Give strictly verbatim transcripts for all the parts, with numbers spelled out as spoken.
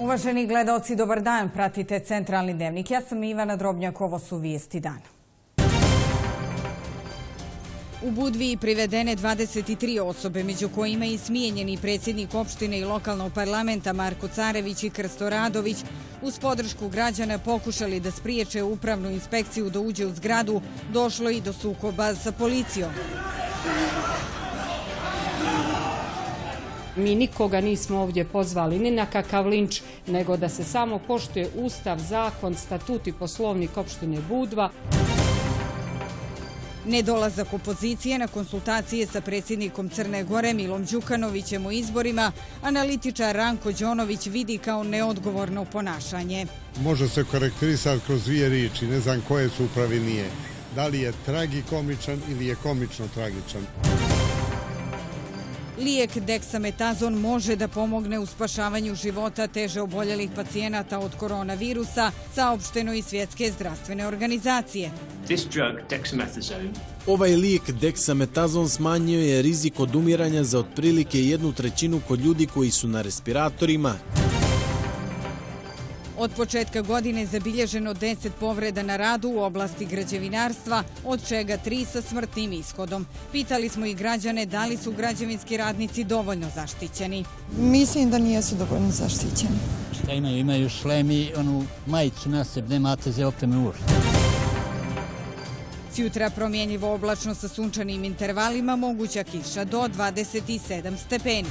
Uvaženi gledaoci, dobar dan. Pratite Centralni dnevnik. Ja sam Ivana Drobnjak, ovo su vijesti dana. U Budvi privedene dvadeset tri osobe, među kojima i smijenjeni predsjednik opštine i lokalnog parlamenta Marko Carević i Krsto Radović, uz podršku građana pokušali da spriječe upravnu inspekciju da uđe u zgradu, došlo i do sukoba sa policijom. Mi nikoga nismo ovdje pozvali ni na kakav linč, nego da se samo poštuje Ustav, zakon, statut i poslovnik opštine Budva. Nedolazak opozicije na konsultacije sa predsjednikom Crne Gore Milom Đukanovićem o izborima, analitičar Ranko Đonović vidi kao neodgovorno ponašanje. Može se karakterisati kroz dvije riječi, ne znam koje su pravilnije. Da li je tragikomičan ili je komično tragičan. Lijek deksametazon može da pomogne u spašavanju života teže oboljelih pacijenata od koronavirusa, saopšteno i Svjetske zdravstvene organizacije. Ovaj lijek deksametazon smanjio je rizik od umiranja za otprilike jednu trećinu kod ljudi koji su na respiratorima. Od početka godine zabilježeno deset povreda na radu u oblasti građevinarstva, od čega tri sa smrtnim ishodom. Pitali smo i građane da li su građevinski radnici dovoljno zaštićeni. Mislim da nijesu dovoljno zaštićeni. Šta imaju? Imaju šlem i onu majicu na sebi, nemate za opreme uopšte. Sjutra promjenjivo oblačno sa sunčanim intervalima, moguća kiša do dvadeset sedam stepeni.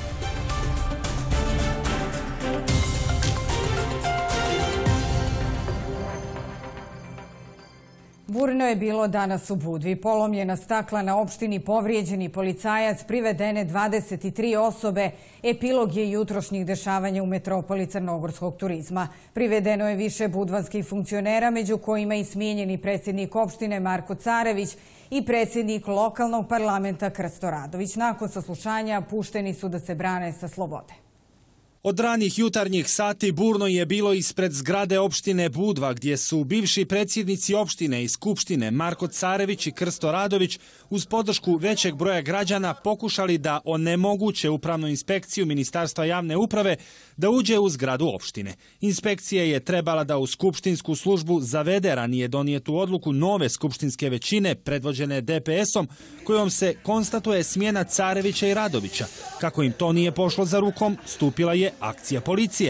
Burno je bilo danas u Budvi. Polomljena stakla na opštini, povrijeđeni policajac, privedene dvadeset tri osobe. Epilog je jutrošnjih dešavanja u metropoli crnogorskog turizma. Privedeno je više budvanskih funkcionera, među kojima i smijenjeni predsjednik opštine Marko Carević i predsjednik lokalnog parlamenta Krsto Radović. Nakon saslušanja pušteni su da se brane sa slobode. Od ranih jutarnjih sati burno je bilo ispred zgrade opštine Budva, gdje su bivši predsjednici opštine i skupštine Marko Carević i Krsto Radović uz podršku većeg broja građana pokušali da onemoguće upravnu inspekciju Ministarstva javne uprave da uđe u zgradu opštine. Inspekcija je trebala da u skupštinsku službu zavede ranije donijetu odluku nove skupštinske većine predvođene D P S-om, kojom se konstatuje smjena Carevića i Radovića. Kako im to nije pošlo za rukom, stupila je akcija policije.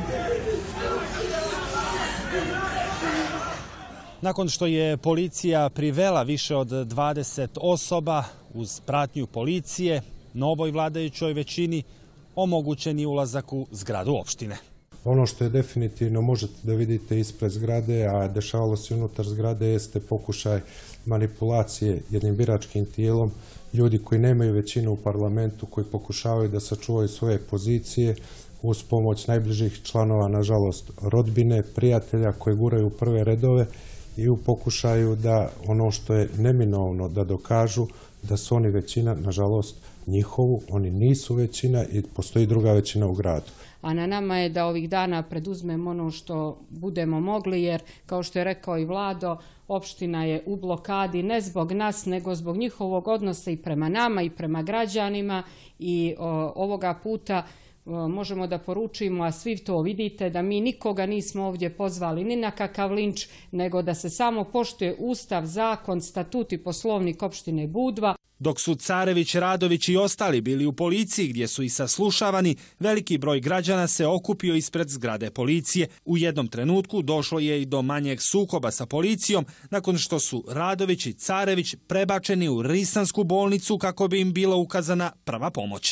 Nakon što je policija privela više od dvadeset osoba uz pratnju policije, novoj vladajućoj većini omogućen je ulazak u zgradu opštine. Ono što je definitivno možete da vidite ispred zgrade, a dešavalo se unutar zgrade, jeste pokušaj manipulacije jednim biračkim tijelom. Ljudi koji nemaju većinu u parlamentu, koji pokušavaju da sačuvaju svoje pozicije uz pomoć najbližih članova, nažalost, rodbine, prijatelja koji guraju u prve redove i u pokušaju da ono što je neminovno da dokažu da su oni većina, nažalost, njihovu, oni nisu većina i postoji druga većina u gradu. A na nama je da ovih dana preduzmemo ono što budemo mogli, jer kao što je rekao i Vlado, opština je u blokadi ne zbog nas, nego zbog njihovog odnosa i prema nama i prema građanima i o, ovoga puta možemo da poručimo, a svi to vidite, da mi nikoga nismo ovdje pozvali ni na kakav linč, nego da se samo poštuje Ustav, zakon, statut i poslovnik opštine Budva. Dok su Carević, Radović i ostali bili u policiji gdje su i saslušavani, veliki broj građana se okupio ispred zgrade policije. U jednom trenutku došlo je i do manjeg sukoba sa policijom nakon što su Radović i Carević prebačeni u Risansku bolnicu kako bi im bila ukazana prva pomoć.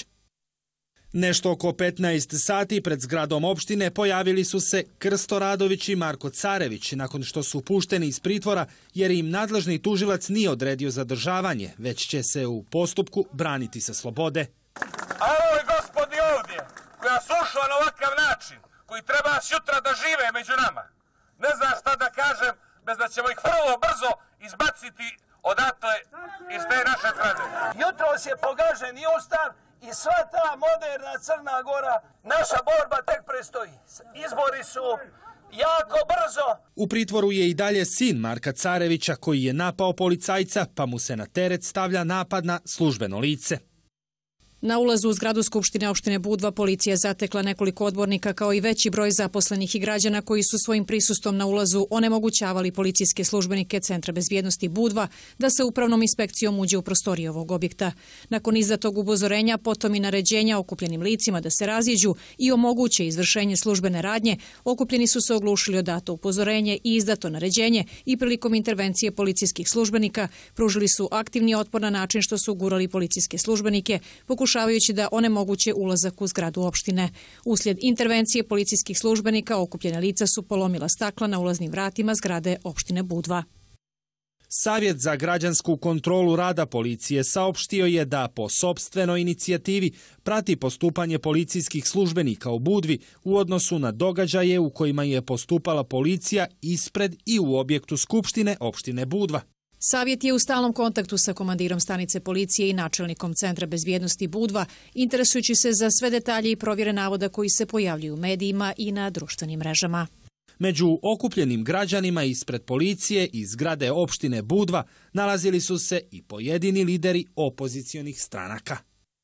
Nešto oko petnaest sati pred zgradom opštine pojavili su se Krsto Radović i Marko Carević nakon što su pušteni iz pritvora jer im nadležni tužilac nije odredio zadržavanje, već će se u postupku braniti sa slobode. A ovoj gospodi ovdje, koja su ušla na ovakav način, koji treba sutra da žive među nama, ne znam šta da kažem, bez da ćemo ih vrlo brzo izbaciti odatle iz te naše zgrade. Jutros je pogažen i Ustav i sva ta moderna Crna Gora, naša borba tek prestoji. Izbori su jako brzo. U pritvoru je i dalje sin Marka Carevića koji je napao policajca, pa mu se na teret stavlja napad na službeno lice. Na ulazu u zgradu Skupštine opštine Budva policija je zatekla nekoliko odbornika kao i veći broj zaposlenih i građana koji su svojim prisustvom na ulazu onemogućavali policijske službenike Centra bezbjednosti Budva da se upravnom inspekcijom uđe u prostorije ovog objekta. Nakon izdatog upozorenja, potom i naređenja okupljenim licima da se raziđu i omoguće izvršenje službene radnje, okupljeni su se oglušili o dato upozorenje i izdato naređenje i prilikom intervencije policijskih službenika pružili su aktivni otpor na način što su gurali policijske službenike, pokušavajući da onemoguće ulazak u zgradu opštine. Uslijed intervencije policijskih službenika okupljena lica su polomila stakla na ulaznim vratima zgrade opštine Budva. Savjet za građansku kontrolu rada policije saopštio je da po sopstvenoj inicijativi prati postupanje policijskih službenika u Budvi u odnosu na događaje u kojima je postupala policija ispred i u objektu Skupštine opštine Budva. Savjet je u stalnom kontaktu sa komandirom stanice policije i načelnikom Centra bezbjednosti Budva, interesujući se za sve detalje i provjere navoda koji se pojavljuju u medijima i na društvenim mrežama. Među okupljenim građanima ispred policije i zgrade opštine Budva nalazili su se i pojedini lideri opozicionih stranaka.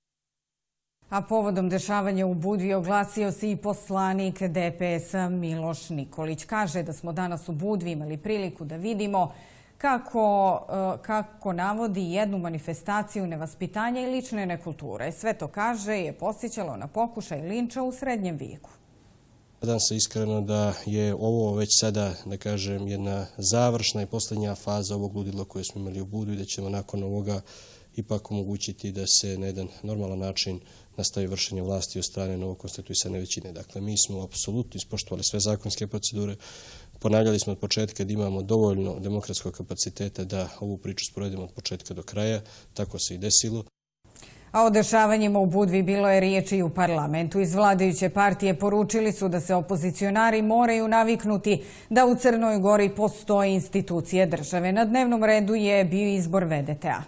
A povodom dešavanja u Budvi oglasio se i poslanik D P S-a Miloš Nikolić. Kaže da smo danas u Budvi imali priliku da vidimo Kako, kako navodi jednu manifestaciju nevaspitanja i lične nekulture. Sve to, kaže, je podsjećalo na pokušaj linča u srednjem vijeku. Nadam se iskreno da je ovo već sada, da kažem, jedna završna i posljednja faza ovog ludila koje smo imali u Budvi, da ćemo nakon ovoga ipak omogućiti da se na jedan normalan način nastavi vršenje vlasti od strane novokonstituisane većine. Dakle, mi smo apsolutno ispoštovali sve zakonske procedure. Ponavljali smo od početka da imamo dovoljno demokratskog kapaciteta da ovu priču sprovedemo od početka do kraja. Tako se i desilo. A o dešavanjima u Budvi bilo je riječi i u parlamentu. Iz vladajuće partije poručili su da se opozicionari moraju naviknuti da u Crnoj Gori postoje institucije države. Na dnevnom redu je bio izbor V D T-a.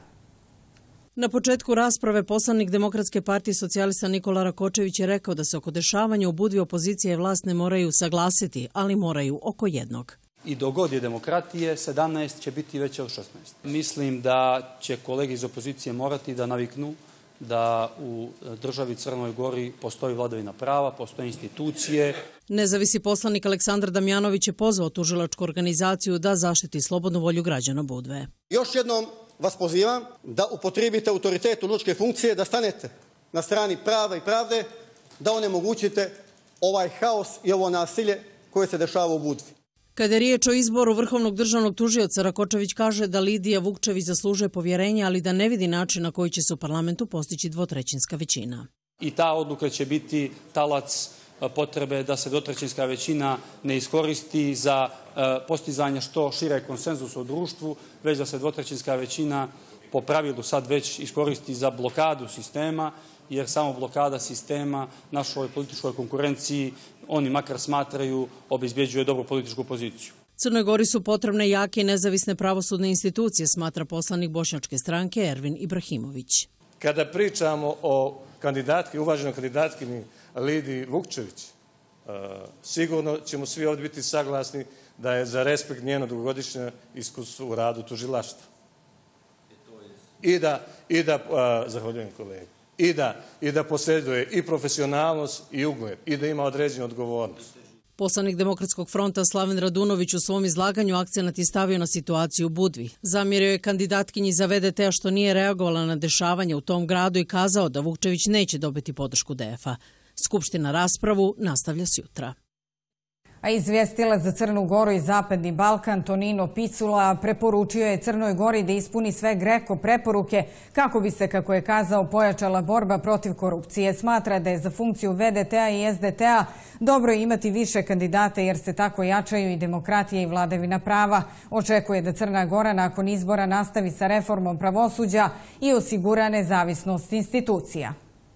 Na početku rasprave poslanik Demokratske partije socijalista Nikola Rakočević je rekao da se oko dešavanja u Budvi opozicija i vlast ne moraju saglasiti, ali moraju oko jednog. I dogod je demokratije, sedamnaest će biti veće od šesnaest. Mislim da će kolege iz opozicije morati da naviknu da u državi Crnoj Gori postoji vladavina prava, postoje institucije. Nezavisni poslanik Aleksandar Damjanović je pozvao tužilačku organizaciju da zaštiti slobodnu volju građana Budve. Još jednom vas pozivam da upotrijebite autoritet u lučke funkcije, da stanete na strani prava i pravde, da onemogućite ovaj haos i ovo nasilje koje se dešava u Budvi. Kada je riječ o izboru vrhovnog državnog tužioca, Rakočević kaže da Lidija Vukčević zaslužuje povjerenje, ali da ne vidi način na koji će se u parlamentu postići dvotrećinska većina. I ta odluka će biti talac potrebe da se dvotrećinska većina ne iskoristi za postizanje što šire konsenzusa u društvu, već da se dvotrećinska većina po pravilu sad već iskoristi za blokadu sistema, jer samo blokada sistema našoj političkoj konkurenciji, oni makar smatraju, obezbjeđuje dobru političku poziciju. Crnoj Gori su potrebne jake i nezavisne pravosudne institucije, smatra poslanik Bošnjačke stranke Ervin Ibrahimović. Kada pričamo o kandidatki, uvaženoj kandidatkinji Lidiji Vukčević, sigurno ćemo svi ovdje biti saglasni da je za respekt njeno dugogodišnje iskustvo u radu tužilaštva. I da, i da, zahvaljujem kolegi, i da, i da posjeduje i profesionalnost i ugled, i da ima određenu odgovornost. Poslanik Demokratskog fronta Slaven Radunović u svom izlaganju akcenat je stavio na situaciju u Budvi. Zamjerio je kandidatkinji za V D T-a što nije reagovala na dešavanje u tom gradu i kazao da Vukčević neće dobiti podršku D F-a. Skupština raspravu nastavlja sjutra. A izvjestila za Crnu Goru i Zapadni Balkan Tonino Picula preporučio je Crnoj Gori da ispuni sve GRECO preporuke kako bi se, kako je kazao, pojačala borba protiv korupcije. Smatra da je za funkciju V D T-a i S D T-a dobro imati više kandidata jer se tako jačaju i demokratija i vladavina prava. Očekuje da Crna Gora nakon izbora nastavi sa reformom pravosuđa i osigura nezavisnost institucija.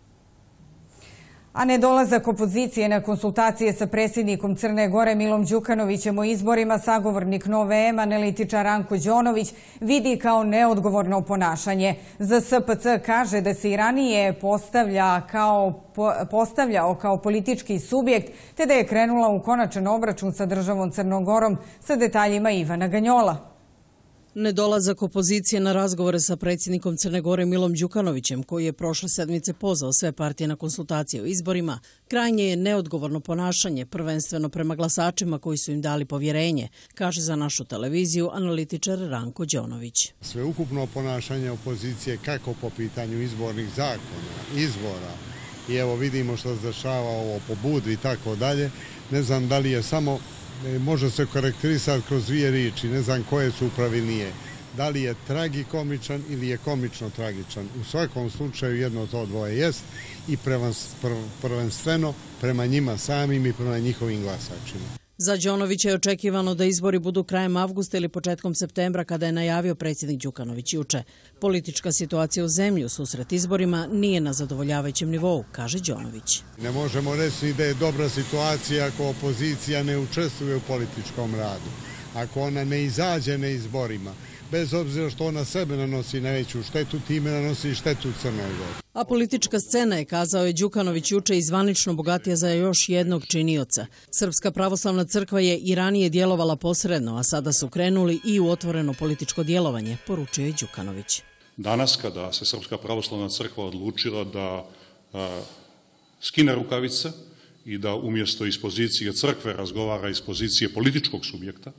A nedolazak opozicije na konsultacije sa predsjednikom Crne Gore Milom Đukanovićem o izborima sagovornik Nove M, analitičar Ranko Đonović, vidi kao neodgovorno ponašanje. Za S P C kaže da se i ranije postavlja kao, postavljao kao politički subjekt, te da je krenula u konačan obračun sa državom Crnom Gorom, sa detaljima Ivana Ganjola. Nedolazak opozicije na razgovore sa predsjednikom Crne Gore Milom Đukanovićem, koji je prošle sedmice pozvao sve partije na konsultacije o izborima, krajnje je neodgovorno ponašanje, prvenstveno prema glasačima koji su im dali povjerenje, kaže za našu televiziju analitičar Ranko Đonović. Sveukupno ponašanje opozicije kako po pitanju izbornih zakona, izbora, i evo vidimo što se dešava ovo po Budvi i tako dalje, ne znam da li je samo, može se karakterisati kroz dvije riječi, ne znam koje su pravilnije. Da li je tragikomičan ili je komično tragičan. U svakom slučaju jedno to dvoje jest i prvenstveno prema njima samim i prema njihovim glasačima. Za Đonovića je očekivano da izbori budu krajem avgusta ili početkom septembra, kada je najavio predsjednik Đukanović juče. Politička situacija u zemlji u susret izborima nije na zadovoljavajućem nivou, kaže Đonović. Ne možemo reći da je dobra situacija ako opozicija ne učestvuje u političkom radu, ako ona ne izađe na izborima, bez obzira što ona sebe nanosi najveću štetu, time nanosi štetu Crnoj Gori. A politička scena je, kazao je Đukanović juče, izvanično bogatija za još jednog činioca. Srpska pravoslavna crkva je i ranije djelovala posredno, a sada su krenuli i u otvoreno političko djelovanje, poručio je Đukanović. Danas, kada se Srpska pravoslavna crkva odlučila da a, skine rukavice i da umjesto iz pozicije crkve razgovara iz pozicije političkog subjekta,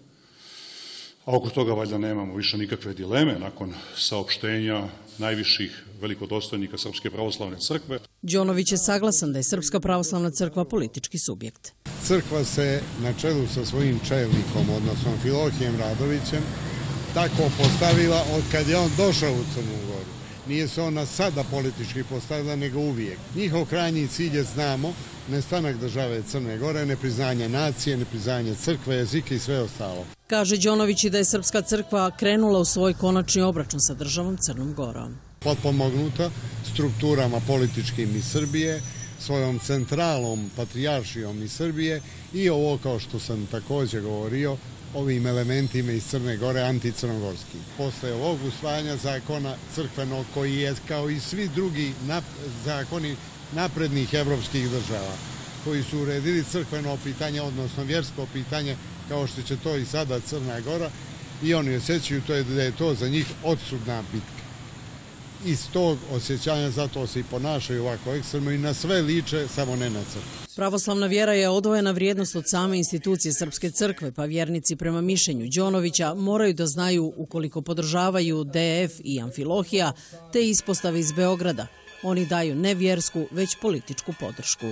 a oko toga valjda nemamo više nikakve dileme nakon saopštenja najviših velikodostojnika Srpske pravoslavne crkve. Đonović je saglasan da je Srpska pravoslavna crkva politički subjekt. Crkva se na čelu sa svojim čelnikom, odnosno Amfilohijem Radovićem, tako postavila od kad je on došao u Crnu Goru. Nije se ona sada politički postavila, nego uvijek. Njihov krajnji cilj je, znamo, nestanak države Crne Gore, nepriznanje nacije, nepriznanje crkve, jezike i sve ostalo. Kaže Đonović i da je Srpska crkva krenula u svoj konačni obračun sa državom Crnom Gorom. Potpomognuta strukturama političkim iz Srbije, svojom centralom patrijaršijom iz Srbije i ovo, kao što sam također govorio, ovim elementima iz Crne Gore, anticrnogorski. Posle ovog usvajanja zakona crkvenog, koji je kao i svi drugi nap zakoni naprednih evropskih država, koji su uredili crkveno pitanje, odnosno vjersko pitanje, kao što će to i sada Crna Gora, i oni osjećaju to je, da je to za njih odsudna bitka. Iz tog osjećanja zato se i ponašaju ovako ekstremno i na sve liče, samo ne na crkvu. Pravoslavna vjera je odvojena vrijednost od same institucije Srpske crkve, pa vjernici prema mišljenju Đonovića moraju da znaju, ukoliko podržavaju D F i Amfilohija, te ispostave iz Beograda. Oni daju ne vjersku, već političku podršku.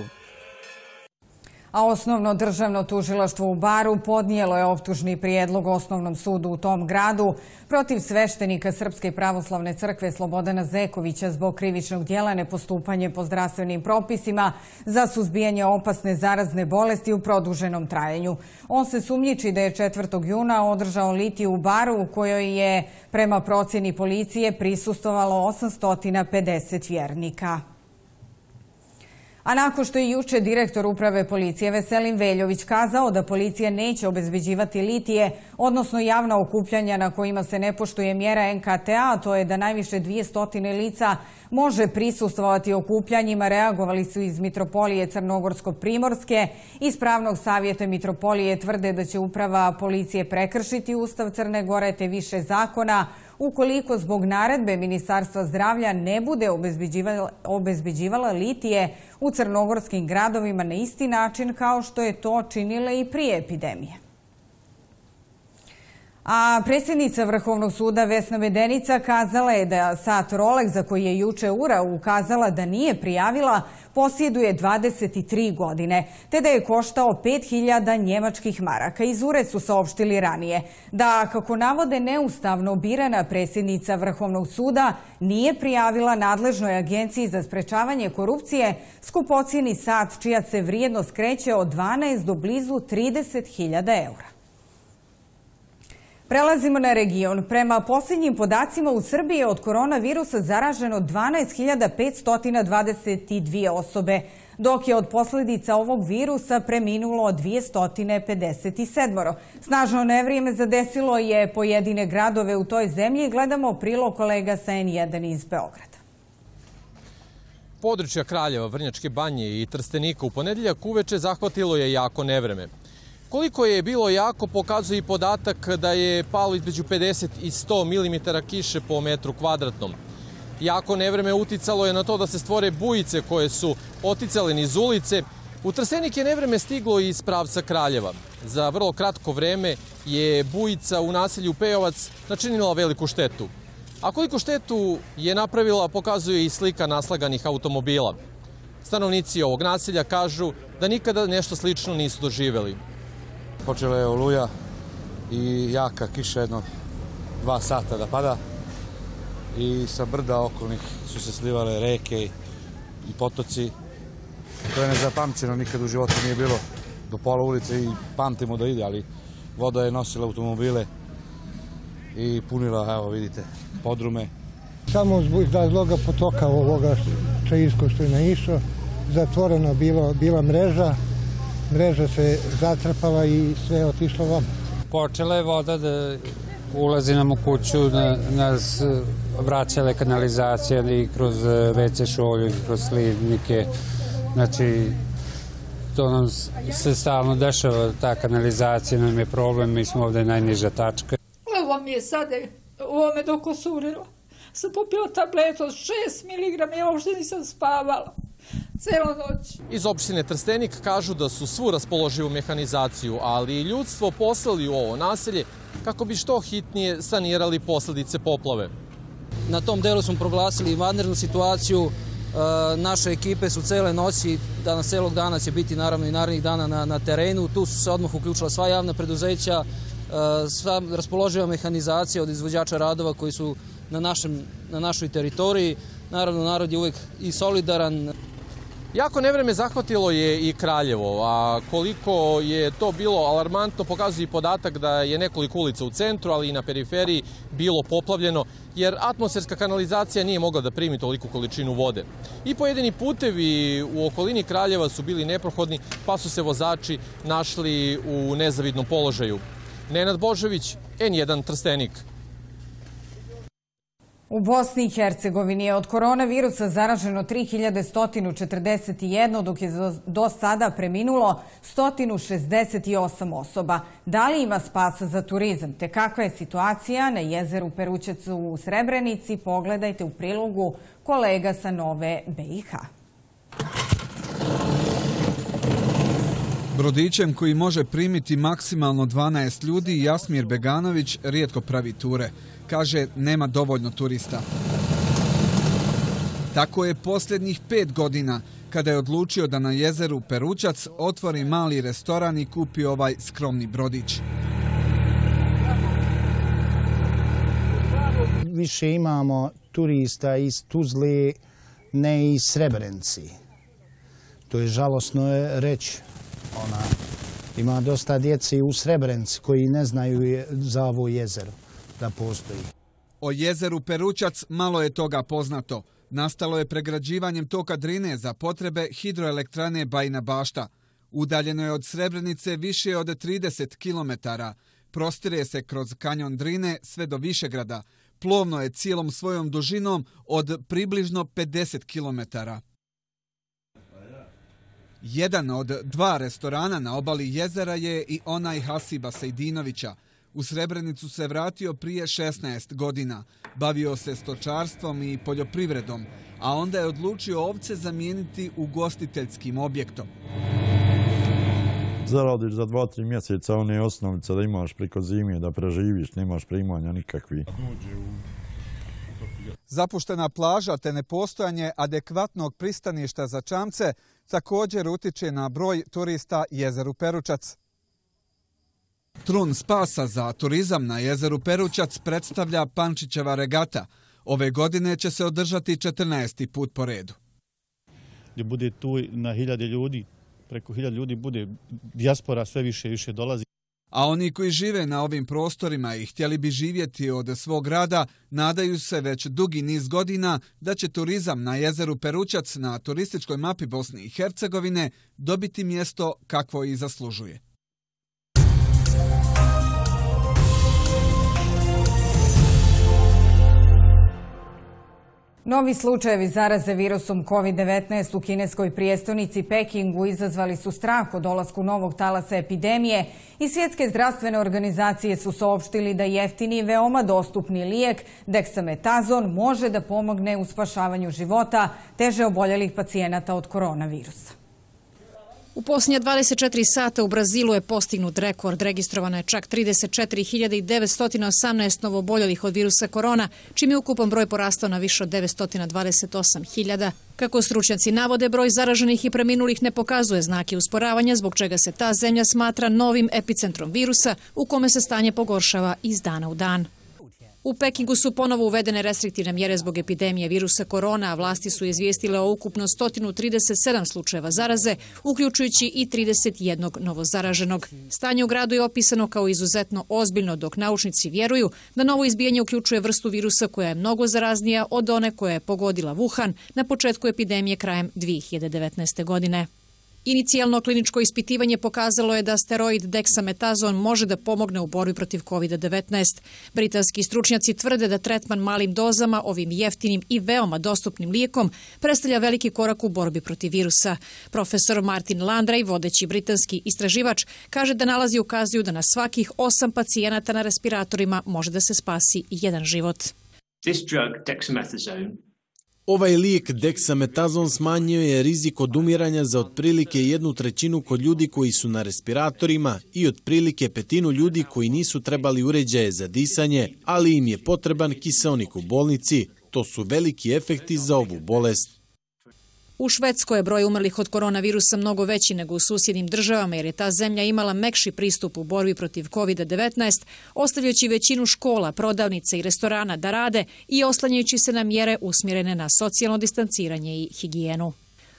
A Osnovno državno tužilaštvo u Baru podnijelo je optužni prijedlog Osnovnom sudu u tom gradu protiv sveštenika Srpske pravoslavne crkve Slobodana Zekovića zbog krivičnog djela nepostupanje po zdravstvenim propisima za suzbijanje opasne zarazne bolesti u produženom trajanju. On se sumnjiči da je četvrtog juna održao litiju u Baru u kojoj je prema procjeni policije prisustvovalo osamsto pedeset vjernika. A nakon što je juče direktor uprave policije Veselin Veljović kazao da policija neće obezbeđivati litije, odnosno javna okupljanja na kojima se ne poštuje mjera N K T A, to je da najviše dvjesto lica može prisustvovati okupljanjima, reagovali su iz Mitropolije Crnogorsko-Primorske. Iz Pravnog savjeta Mitropolije tvrde da će uprava policije prekršiti Ustav Crne Gore te više zakona ukoliko zbog naredbe Ministarstva zdravlja ne bude obezbeđivala, obezbeđivala litije u crnogorskim gradovima na isti način kao što je to činila i prije epidemije. A predsjednica Vrhovnog suda Vesna Medenica kazala je da sat Rolex, za koji je juče U R A ukazala da nije prijavila, posjeduje dvadeset tri godine, te da je koštao pet hiljada njemačkih maraka. Iz U R A su saopštili ranije da, kako navode, neustavno birana predsjednica Vrhovnog suda nije prijavila nadležnoj agenciji za sprečavanje korupcije skupocjeni sat čija se vrijednost kreće od dvanaest do blizu trideset hiljada eura. Prelazimo na region. Prema posljednjim podacima u Srbiji je od koronavirusa zaraženo dvanaest hiljada petsto dvadeset dvije osobe, dok je od posljedica ovog virusa preminulo dvjesto pedeset sedam. Snažno nevrijeme zadesilo je pojedine gradove u toj zemlji. Gledamo prilog kolega sa N jedan iz Beograda. Područja Kraljeva, Vrnjačke Banje i Trstenika u ponedjeljak uveče zahvatilo je jako nevreme. Koliko je bilo jako pokazuje i podatak da je palo između pedeset i sto milimetara kiše po metru kvadratnom. Jako nevreme uticalo je na to da se stvore bujice koje su oticale niz ulice. U Trstenik je nevreme stiglo iz pravca Kraljeva. Za vrlo kratko vreme je bujica u naselju Pejovac načinila veliku štetu. A koliko štetu je napravila pokazuje i slika naslaganih automobila. Stanovnici ovog naselja kažu da nikada nešto slično nisu doživjeli. Počela je oluja i jaka kiša, jedno dva sata da pada i sa brda okolnih su se slivale reke i potoci. To je nezapamćeno, nikad u životu nije bilo do pola ulice i pamtimo da ide, ali voda je nosila automobile i punila, evo vidite, podrume. Samo zbog razloga potoka ovoga Čairskog što je naišao, zatvorena bila, bila mreža, mreža se zatrpala i sve otišlo vam. Počela je voda da ulazi nam u kuću, na, nas vraćale kanalizacija i kroz ve ce šolju, i kroz slivnike. Znači, to nam se stalno dešava, ta kanalizacija nam je problem, mi smo ovdje najniža tačka. Ovo mi je sada, ovo me dok osurilo. Sam popila tabletu od šest miligrama i uopšte nisam spavala. Celo noć. Iz opštine Trstenik kažu da su svu raspoloživu mehanizaciju, ali i ljudstvo poslali u ovo naselje kako bi što hitnije sanirali posljedice poplave. Na tom delu smo proglasili vanrednu situaciju. Naše ekipe su cele noći, danas celog dana će biti naravno i narednih dana na, na terenu. Tu su se odmah uključila sva javna preduzeća, sva raspoloživa mehanizacija od izvođača radova koji su na, našem, na našoj teritoriji. Naravno, narod je uvijek i solidaran. Jako nevreme zahvatilo je i Kraljevo, a koliko je to bilo alarmantno pokazuje i podatak da je nekoliko ulica u centru, ali i na periferiji bilo poplavljeno, jer atmosferska kanalizacija nije mogla da primi toliku količinu vode. I pojedini putevi u okolini Kraljeva su bili neprohodni, pa su se vozači našli u nezavidnom položaju. Nenad Božović, en jedan Trstenik. U Bosni i Hercegovini je od koronavirusa zaraženo tri hiljade sto četrdeset jedan, dok je do sada preminulo sto šezdeset osam osoba. Da li ima spasa za turizam, te kakva je situacija na jezeru Perućac u Srebrenici, pogledajte u prilogu kolega sa Nove be i ha. Brodićem koji može primiti maksimalno dvanaest ljudi, Jasmir Beganović rijetko pravi ture. Kaže, nema dovoljno turista. Tako je posljednjih pet godina, kada je odlučio da na jezeru Perućac otvori mali restoran i kupi ovaj skromni brodić. Više imamo turista iz Tuzle, ne iz Srebrenci. To je žalosno reći. Ona, ima dosta djece u Srebrenci koji ne znaju za ovo jezero da postoji. O jezeru Perućac malo je toga poznato. Nastalo je pregrađivanjem toka Drine za potrebe hidroelektrane Bajina Bašta. Udaljeno je od Srebrenice više od trideset kilometara. Prostire se kroz kanjon Drine sve do Višegrada. Plovno je cijelom svojom dužinom od približno pedeset kilometara. Jedan od dva restorana na obali jezera je i onaj Hasiba Sejdinovića. U Srebrenicu se vratio prije šesnaest godina. Bavio se stočarstvom i poljoprivredom, a onda je odlučio ovce zamijeniti ugostiteljskim objektom. Zaradiš za dva, tri mjeseca one osnovice da imaš preko zime, da preživiš, nemaš primanja nikakvi. Zapuštena plaža te nepostojanje adekvatnog pristaništa za čamce također utiče na broj turista jezeru Perućac. Trun spasa za turizam na jezeru Perućac predstavlja Pančićeva regata. Ove godine će se održati četrnaesti put po redu. Gdje bude tu na hiljade ljudi, preko hiljade ljudi bude, dijaspora sve više i više dolazi. A oni koji žive na ovim prostorima i htjeli bi živjeti od svog rada, nadaju se već dugi niz godina da će turizam na jezeru Perućac na turističkoj mapi Bosne i Hercegovine dobiti mjesto kakvo i zaslužuje. Novi slučajevi zaraze virusom kovid devetnaest u kineskoj prijestolnici Pekingu izazvali su strah o dolasku novog talasa epidemije i svjetske zdravstvene organizacije su saopštili da jeftini i veoma dostupni lijek deksametazon može da pomogne u spašavanju života teže oboljelih pacijenata od koronavirusa. U posljednja dvadeset četiri sata u Brazilu je postignut rekord. Registrovano je čak trideset četiri hiljade devetsto osamnaest novooboljelih od virusa korona, čim je ukupan broj porastao na više od devetsto dvadeset osam hiljada. Kako stručnjaci navode, broj zaraženih i preminulih ne pokazuje znake usporavanja, zbog čega se ta zemlja smatra novim epicentrom virusa u kome se stanje pogoršava iz dana u dan. U Pekingu su ponovo uvedene restriktivne mjere zbog epidemije virusa korona, a vlasti su izvijestile o ukupno sto trideset sedam slučajeva zaraze, uključujući i trideset jednog novozaraženog. Stanje u gradu je opisano kao izuzetno ozbiljno, dok naučnici vjeruju da novo izbijanje uključuje vrstu virusa koja je mnogo zaraznija od one koja je pogodila Wuhan na početku epidemije krajem dvije hiljade devetnaeste. godine. Inicijalno kliničko ispitivanje pokazalo je da steroid deksametazon može da pomogne u borbi protiv kovid devetnaest. Britanski stručnjaci tvrde da tretman malim dozama ovim jeftinim i veoma dostupnim lijekom predstavlja veliki korak u borbi protiv virusa. Profesor Martin Landray, vodeći britanski istraživač, kaže da nalazi ukazuju da na svakih osam pacijenata na respiratorima može da se spasi jedan život. This drug, dexamethasone, Ovaj lijek deksametazon smanjio je rizik od umiranja za otprilike jednu trećinu kod ljudi koji su na respiratorima i otprilike petinu ljudi koji nisu trebali uređaje za disanje, ali im je potreban kiseonik u bolnici. To su veliki efekti za ovu bolest. U Švedskoj je broj umrlih od koronavirusa mnogo veći nego u susjednim državama, jer je ta zemlja imala mekši pristup u borbi protiv kovid devetnaest, ostavljajući većinu škola, prodavnica i restorana da rade i oslanjajući se na mjere usmjerene na socijalno distanciranje i higijenu.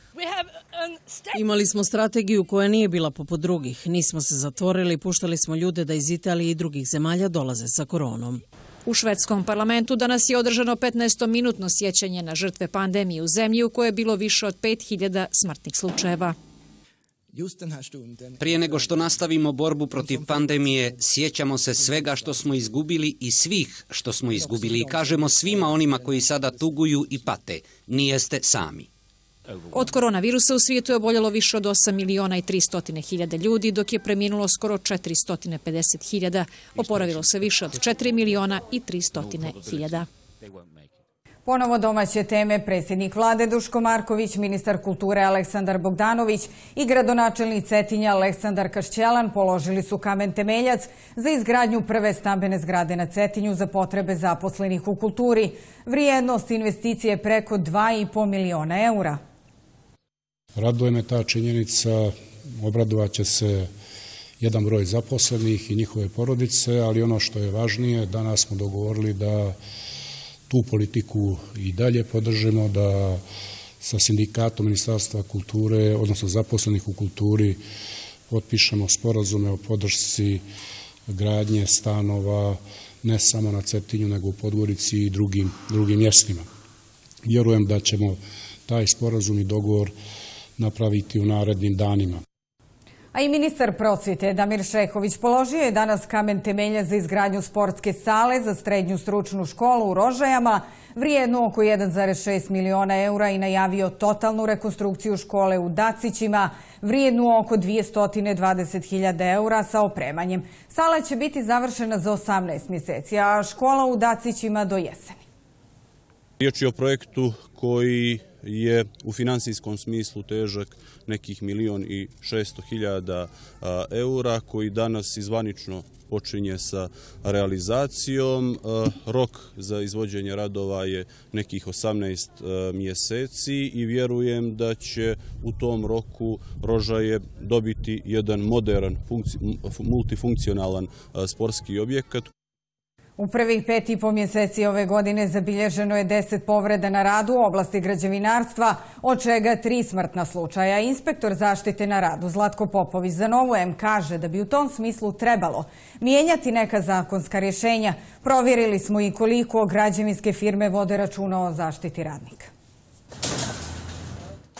Imali smo strategiju koja nije bila poput drugih. Nismo se zatvorili i puštali smo ljude da iz Italije i drugih zemalja dolaze sa koronom. U švedskom parlamentu danas je održano petnaestominutno sjećanje na žrtve pandemije u zemlji u kojoj je bilo više od pet hiljada smrtnih slučajeva. Prije nego što nastavimo borbu protiv pandemije, sjećamo se svega što smo izgubili i svih što smo izgubili i kažemo svima onima koji sada tuguju i pate, nijeste sami. Od koronavirusa u svijetu je oboljelo više od osam miliona i tristo hiljada ljudi, dok je preminulo skoro četiristo pedeset hiljada. Oporavilo se više od četiri miliona i tristo hiljada. Ponovo domaće teme. Predsjednik vlade Duško Marković, ministar kulture Aleksandar Bogdanović i gradonačelnik Cetinja Aleksandar Kašćelan položili su kamen temeljac za izgradnju prve stambene zgrade na Cetinju za potrebe zaposlenih u kulturi. Vrijednost investicije je preko dva i po miliona eura. Raduje me ta činjenica, obradovaće se jedan broj zaposlenih i njihove porodice, ali ono što je važnije, danas smo dogovorili da tu politiku i dalje podržimo, da sa sindikatom Ministarstva kulture, odnosno zaposlenih u kulturi, potpišemo sporazume o podršci gradnje stanova ne samo na Cetinju, nego u Podgorici i drugim, drugim mjestima. Vjerujem da ćemo taj sporazum i dogovor napraviti u narednim danima. A i ministar prosvjete Damir Šehović položio je danas kamen temelja za izgradnju sportske sale za srednju stručnu školu u Rožajama, vrijednu oko jedan zarez šest miliona eura, i najavio totalnu rekonstrukciju škole u Dacićima, vrijednu oko dvjesto dvadeset hiljada eura sa opremanjem. Sala će biti završena za osamnaest mjeseci, a škola u Dacićima do jeseni. Riječ je o projektu koji je u finansijskom smislu težak nekih milion i šesto hiljada eura, koji danas izvanično počinje sa realizacijom. Rok za izvođenje radova je nekih osamnaest mjeseci i vjerujem da će u tom roku Rožaje dobiti jedan modern, multifunkcionalan sportski objekat. U prvih pet i po mjeseci ove godine zabilježeno je deset povreda na radu u oblasti građevinarstva, od čega tri smrtna slučaja. Inspektor zaštite na radu Zlatko Popović za Novu M kaže da bi u tom smislu trebalo mijenjati neka zakonska rješenja. Provjerili smo i koliko građevinske firme vode računa o zaštiti radnika.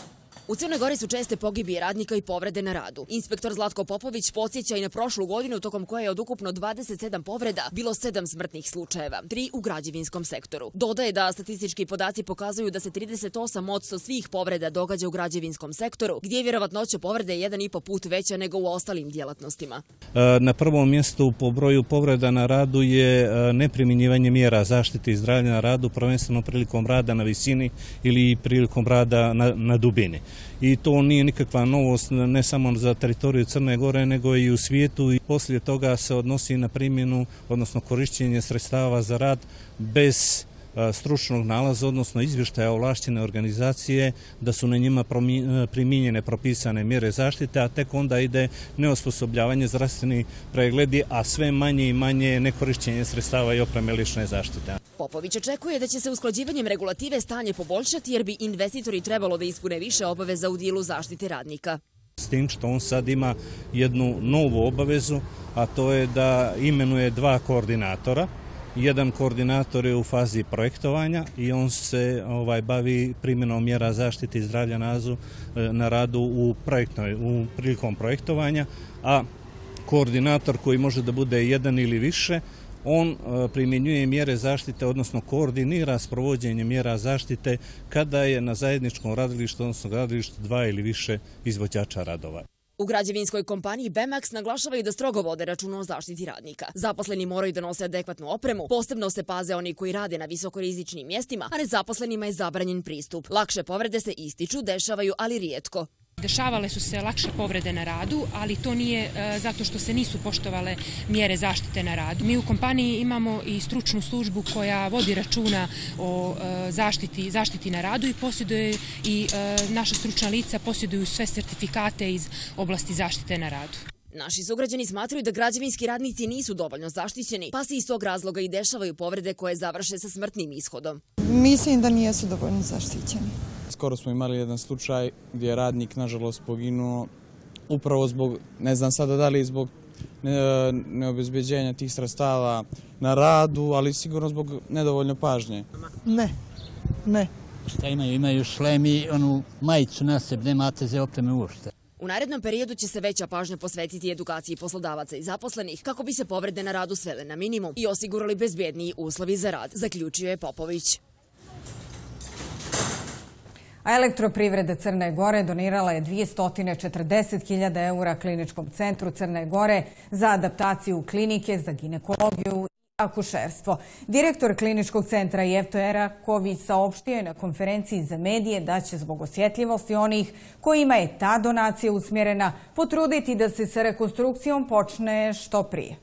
U Crnoj Gori su česte pogibije radnika i povrede na radu. Inspektor Zlatko Popović podsjeća i na prošlu godinu tokom koje je od ukupno dvadeset sedam povreda bilo sedam smrtnih slučajeva, tri u građevinskom sektoru. Dodaje da statistički podaci pokazuju da se trideset osam posto svih povreda događa u građevinskom sektoru, gdje je vjerovatnoća povrede jedan i po put veća nego u ostalim djelatnostima. Na prvom mjestu po broju povreda na radu je neprimjenjivanje mjera zaštite i zdravlja na radu, prvenstveno prilikom rada na visini ili prilikom rada na, na dubini. I to nije nikakva novost ne samo za teritoriju Crne Gore, nego i u svijetu. I poslije toga se odnosi na primjenu, odnosno korištenje sredstava za rad bez stručnog nalaza, odnosno izvještaja ovlaštene organizacije da su na njima primijenjene propisane mjere zaštite, a tek onda ide neosposobljavanje, zdravstveni pregledi, a sve manje i manje nekorištenje sredstava i opreme lične zaštite. Popović očekuje da će se usklađivanjem regulative stanje poboljšati jer bi investitori trebalo da ispune više obaveza u dijelu zaštite radnika. S tim što on sad ima jednu novu obavezu, a to je da imenuje dva koordinatora. Jedan koordinator je u fazi projektovanja i on se ovaj, bavi primjenom mjera zaštite i zdravlja nazu, na radu u, projektnoj, u prilikom projektovanja, a koordinator koji može da bude jedan ili više, on primjenjuje mjere zaštite, odnosno koordinira sprovođenje mjera zaštite kada je na zajedničkom radilištu, odnosno gradilištu dva ili više izvođača radova. U građevinskoj kompaniji Bemax naglašavaju da strogo vode računa o zaštiti radnika. Zaposleni moraju da nose adekvatnu opremu, posebno se paze oni koji rade na visokorizičnim mjestima, a nezaposlenima je zabranjen pristup. Lakše povrede se ističu, dešavaju, ali rijetko. Dešavale su se lakše povrede na radu, ali to nije e, zato što se nisu poštovale mjere zaštite na radu. Mi u kompaniji imamo i stručnu službu koja vodi računa o e, zaštiti, zaštiti na radu i posjeduje i e, naša stručna lica posjeduju sve sertifikate iz oblasti zaštite na radu. Naši sugrađani smatraju da građevinski radnici nisu dovoljno zaštićeni, pa se iz tog razloga i dešavaju povrede koje završe sa smrtnim ishodom. Mislim da nijesu dovoljno zaštićeni. Skoro smo imali jedan slučaj gdje je radnik nažalost poginuo upravo zbog, ne znam sada da li zbog neobezbeđenja tih sredstava na radu, ali sigurno zbog nedovoljno pažnje. Ne, ne. Šta imaju? Imaju šlem i onu majicu na sebi, nemate za opreme uopšte. U narednom periodu će se veća pažnja posvetiti edukaciji poslodavaca i zaposlenih kako bi se povrede na radu svele na minimum i osigurali bezbjedniji uslovi za rad, zaključio je Popović. A Elektroprivreda Crne Gore donirala je dvjesto četrdeset hiljada eura Kliničkom centru Crne Gore za adaptaciju klinike za ginekologiju i akušerstvo. Direktor Kliničkog centra Jevto Eraković saopštio je na konferenciji za medije da će zbog osjetljivosti onih kojima je ta donacija usmjerena potruditi da se sa rekonstrukcijom počne što prije.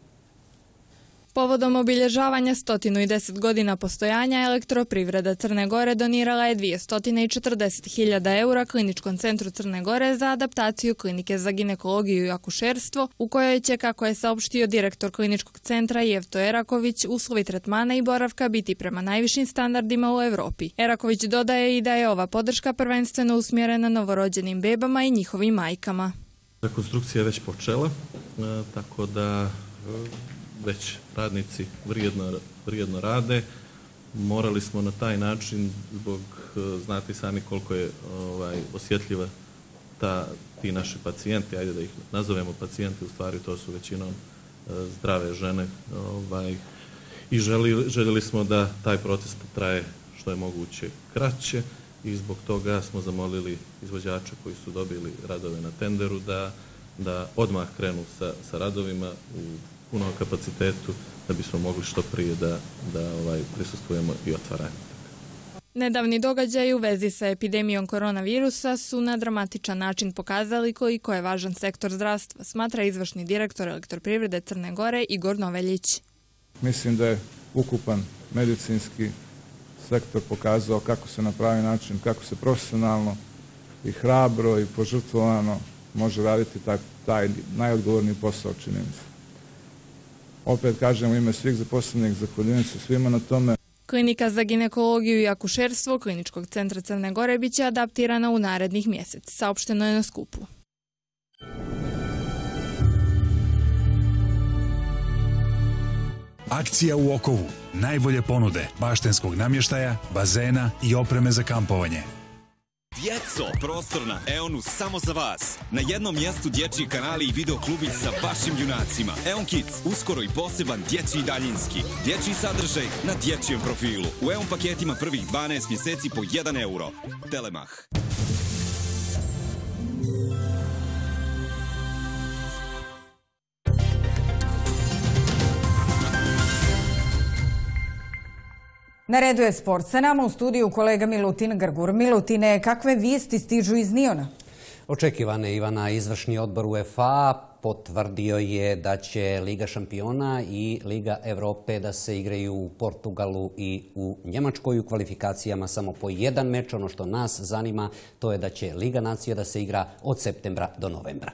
Povodom obilježavanja sto deset godina postojanja, Elektroprivreda Crne Gore donirala je dvjesto četrdeset hiljada eura Kliničkom centru Crne Gore za adaptaciju klinike za ginekologiju i akušerstvo, u kojoj će, kako je saopštio direktor Kliničkog centra Jevto Eraković, uslovi tretmana i boravka biti prema najvišim standardima u Evropi. Eraković dodaje i da je ova podrška prvenstveno usmjerena novorođenim bebama i njihovim majkama. Rekonstrukcija je već počela, tako da već radnici vrijedno, vrijedno rade. Morali smo na taj način, zbog, znate sami koliko je ovaj, osjetljiva ta, ti naši pacijenti, ajde da ih nazovemo pacijenti, u stvari to su većinom zdrave žene. Ovaj, I želi, željeli smo da taj proces traje što je moguće kraće i zbog toga smo zamolili izvođače koji su dobili radove na tenderu da, da odmah krenu sa, sa radovima u punom kapacitetu da bismo mogli što prije da, da ovaj, prisustvujemo i otvaranju. Nedavni događaji u vezi sa epidemijom koronavirusa su na dramatičan način pokazali koliko je važan sektor zdravstva, smatra izvršni direktor Elektroprivrede Crne Gore Igor Noveljić. Mislim da je ukupan medicinski sektor pokazao kako se na pravi način, kako se profesionalno i hrabro i požrtvovano može raditi taj, taj najodgovorniji posao, čini mi se. Opet kažem u ime svih zaposlenih, zahvaljujem se svima na tome. Klinika za ginekologiju i akušerstvo Kliničkog centra Crne Gore biće adaptirana u narednih mjesec, saopšteno je na skupu. Akcija u Okovu. Najbolje ponude baštenskog namještaja, bazena i opreme za kampovanje. Djeco, prostor na Eonu samo za vas. Na jednom mjestu dječji kanali i video klubić sa vašim junacima. Eon Kids, uskoro i poseban dječji daljinski. Dječji sadržaj na dječjem profilu. U Eon paketima prvih dvanaest mjeseci po jedan euro. Telemah. Na redu je sport. Sa nama u studiju kolega Milutin Grgur. Milutine, kakve vijesti stižu iz Niona? Očekivane, Ivana, izvršni odbor UEFA potvrdio je da će Liga šampiona i Liga Evrope da se igraju u Portugalu i u Njemačkoj u kvalifikacijama samo po jedan meč. Ono što nas zanima to je da će Liga nacija da se igra od septembra do novembra.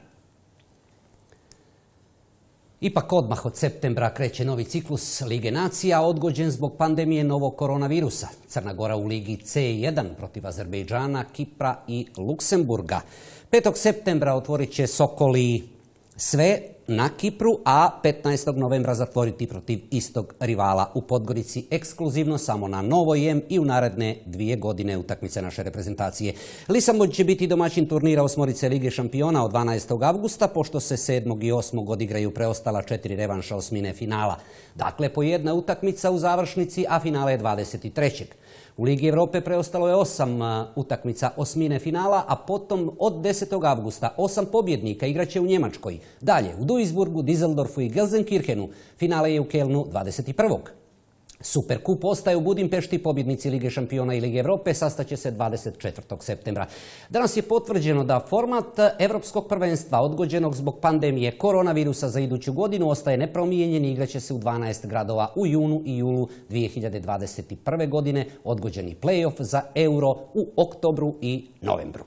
Ipak odmah od septembra kreće novi ciklus Lige nacija, odgođen zbog pandemije novog koronavirusa. Crna Gora u Ligi C jedan protiv Azerbejdžana, Kipra i Luksemburga. petog septembra otvorit će Sokoli sve na Kipru, a petnaestog novembra zatvoriti protiv istog rivala u Podgorici, ekskluzivno samo na Novoj M i u naredne dvije godine utakmice naše reprezentacije. Lisabon će biti domaćin turnira osmorice Lige šampiona od dvanaestog avgusta, pošto se sedmog i osmog odigraju preostala četiri revanša osmine finala. Dakle, po jedna utakmica u završnici, a finale je dvadeset trećeg U Ligi Evrope preostalo je osam utakmica osmine finala, a potom od desetog avgusta osam pobjednika igraće u Njemačkoj. Dalje, u Duisburgu, Düsseldorfu i Gelsenkirchenu. Finale je u Kelnu dvadeset prvog Superkup ostaje u Budimpešti, pobjednici Lige šampiona i Lige Evrope sastaće se dvadeset četvrtog septembra Danas je potvrđeno da format Evropskog prvenstva odgođenog zbog pandemije koronavirusa za iduću godinu ostaje nepromijenjen i igraće se u dvanaest gradova u junu i julu dvije hiljade dvadeset prve godine, odgođeni play-off za Euro u oktobru i novembru.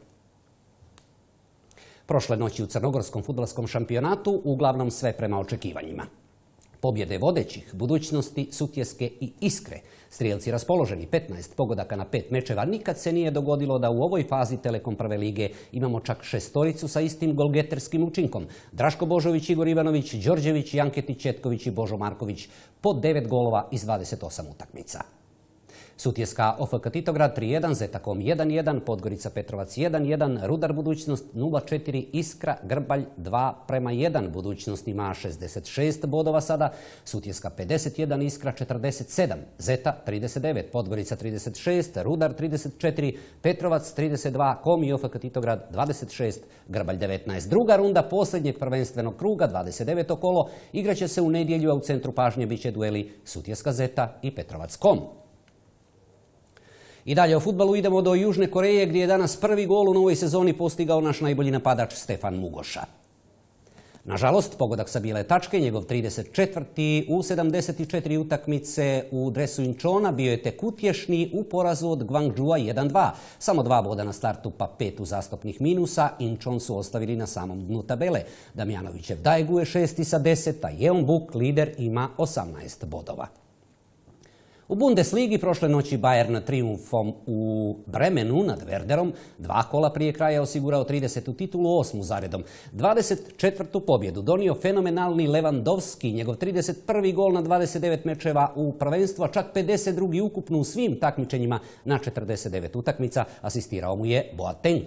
Prošle noći u crnogorskom fudbalskom šampionatu uglavnom sve prema očekivanjima. Pobjede vodećih, Budućnosti, Sutjeske i Iskre. Strijelci raspoloženi, petnaest pogodaka na pet mečeva. Nikad se nije dogodilo da u ovoj fazi Telekom prve lige imamo čak šestoricu sa istim golgeterskim učinkom. Draško Božović, Igor Ivanović, Đorđević, Janketić, Četković i Božo Marković po devet golova iz dvadeset osam utakmica. Sutjeska O F K Titograd tri jedan, Zetakom jedan jedan, Podgorica Petrovac jedan jedan, Rudar Budućnost nula četiri, Iskra Grbalj dva prema jedan. Budućnost ima šezdeset šest bodova sada, Sutjeska pedeset jedan, Iskra četrdeset sedam, Zeta trideset devet, Podgorica trideset šest, Rudar trideset četiri, Petrovac trideset dva, Kom i O F K Titograd dvadeset šest, Grbalj devetnaest. Druga runda posljednjeg prvenstvenog kruga, dvadeset deveto kolo, igraće se u nedjelju, a u centru pažnje biće dueli Sutjeska Zeta i Petrovac Kom. I dalje o fudbalu idemo do Južne Koreje, gdje je danas prvi gol u novoj sezoni postigao naš najbolji napadač Stefan Mugoša. Nažalost, pogodak sa bijele tačke, njegov trideset četvrti u sedamdeset četiri utakmice u dresu Inčona bio je tek utješni u porazu od Gwangju-a jedan dva. Samo dva boda na startu pa pet uzastopnih minusa. Inčon su ostavili na samom dnu tabele. Damjanovićev Daegu je šesti sa deset, a Jeonbuk, lider, ima osamnaest bodova. U Bundesligi prošle noći Bayern trijumfom u Bremenu nad Werderom dva kola prije kraja osigurao tridesetu titulu, osmu zaredom. dvadeset četvrtu pobjedu donio fenomenalni Lewandowski, njegov trideset prvi gol na dvadeset devet mečeva u prvenstvu, a čak pedeset drugi ukupno u svim takmičenjima na četrdeset devet utakmica, asistirao mu je Boateng.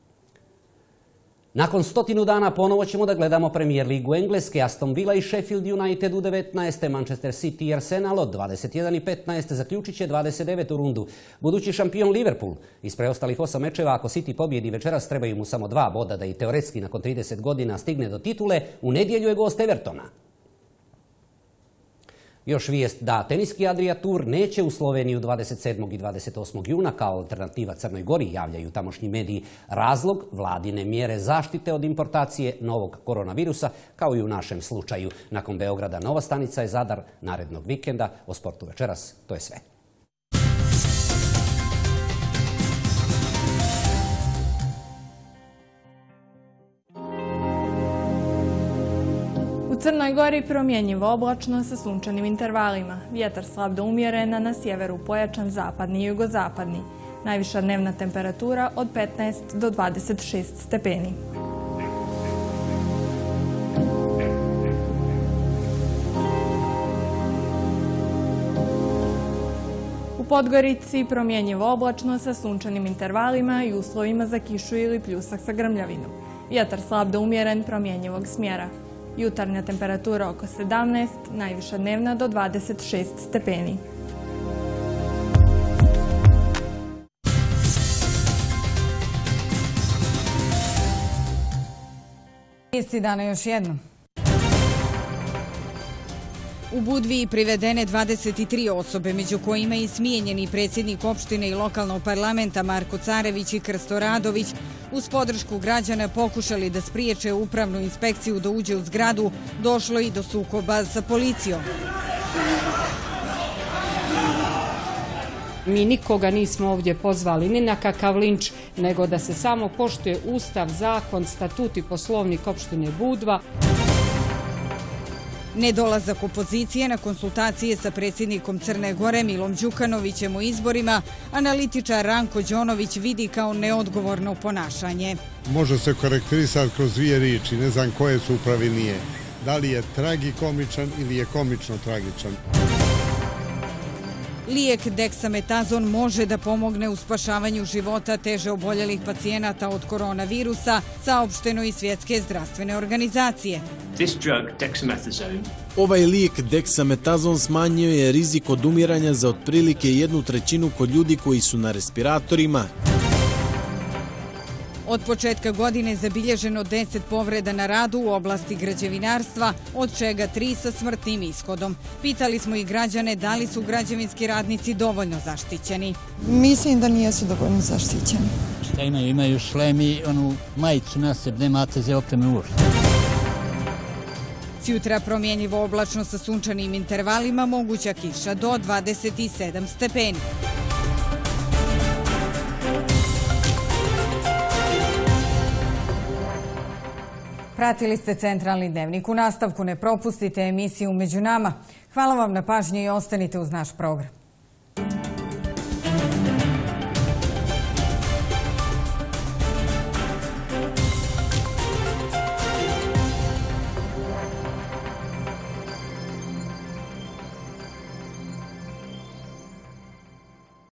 Nakon stotinu dana ponovo ćemo da gledamo Premier ligu Engleske. Aston Villa i Sheffield United u devetnaeste, Manchester City i Arsenal od dvadeset jedan i petnaest zaključit će dvadeset devetu rundu. Budući šampion Liverpool iz preostalih osam mečeva, ako City pobjedi večeras, trebaju mu samo dva boda da i teoretski nakon trideset godina stigne do titule. U nedjelju je gost Evertona. Još vijest da teniski Adria Tour neće u Sloveniju dvadeset sedmog i dvadeset osmog juna kao alternativa Crnoj Gori, javljaju tamošnji mediji. Razlog vladine mjere zaštite od importacije novog koronavirusa, kao i u našem slučaju. Nakon Beograda nova stanica je Zadar narednog vikenda. O sportu večeras to je sve. U Crnoj Gori promjenjivo oblačno sa sunčanim intervalima. Vjetar slab do umjeren, na sjeveru pojačan zapadni i jugozapadni. Najviša dnevna temperatura od petnaest do dvadeset šest stepeni. U Podgorici promjenjivo oblačno sa sunčanim intervalima i uslovima za kišu ili pljusak sa grmljavinom. Vjetar slab do umjeren promjenjivog smjera. Jutarnja temperatura oko sedamnaest, najviša dnevna do dvadeset šest stepeni. Isti dana još jednom. U Budvi privedene dvadeset tri osobe, među kojima i smijenjeni predsjednik opštine i lokalnog parlamenta Marko Carević i Krsto Radović, uz podršku građana pokušali da spriječe upravnu inspekciju da uđe u zgradu, došlo i do sukoba sa policijom. Mi nikoga nismo ovdje pozvali ni na kakav linč, nego da se samo poštuje Ustav, zakon, statut i poslovnik opštine Budva. Nedolazak opozicije na konsultacije sa predsjednikom Crne Gore Milom Đukanovićem o izborima, analitičar Ranko Đonović vidi kao neodgovorno ponašanje. Može se karakterisati kroz dvije riječi, ne znam koje su pravilnije. Da li je tragikomičan ili je komično tragičan. Lijek deksametazon može da pomogne u spašavanju života teže oboljelih pacijenata od koronavirusa, saopšteno i Svjetske zdravstvene organizacije. This drug, dexamethasone, Ovaj lijek deksametazon smanjio je rizik od umiranja za otprilike jednu trećinu kod ljudi koji su na respiratorima. Od početka godine zabilježeno deset povreda na radu u oblasti građevinarstva, od čega tri sa smrtnim ishodom. Pitali smo i građane da li su građevinski radnici dovoljno zaštićeni. Mislim da nijesu dovoljno zaštićeni. Šta imaju? Imaju šlem i onu majicu na sebi, nema te za opreme uopšte. Sjutra promjenjivo oblačno sa sunčanim intervalima, moguća kiša do dvadeset sedam stepeni. Pratili ste Centralni dnevnik. U nastavku ne propustite emisiju Među nama. Hvala vam na pažnji i ostanite uz naš program.